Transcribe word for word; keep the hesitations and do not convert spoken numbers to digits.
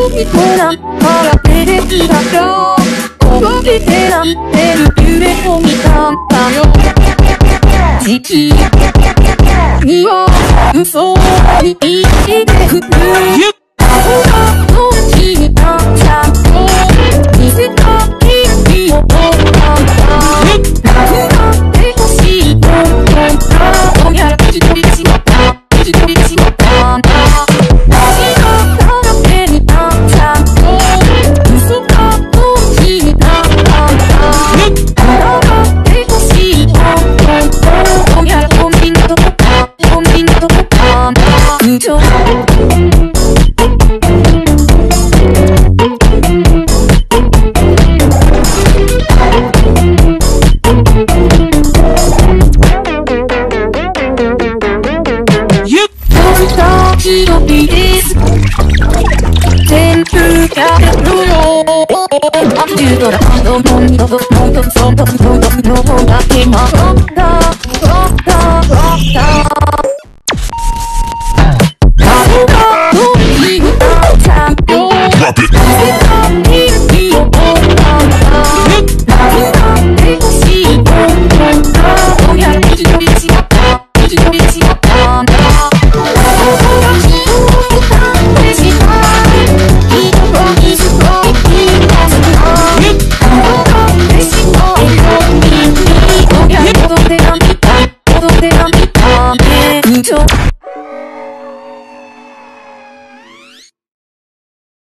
きそうな腹ペレスだよ動けてなってる夢を見たんだよ時期には嘘に言ってくる顔がどっちになっちゃうと見せたいを取ったんだなくなってほしいと思ったおやら一人しまった一人しまったんだ足がだらけになっちゃうと嘘がどっちになったんだ疑ってほしいと思ったおやら本人のとこか本人のとこか無情ひどいです全部やれるよアンジュドラのモンドモンドソンドモンドの方が今ロッタロッタロッタ顔がどっちになっちゃうよ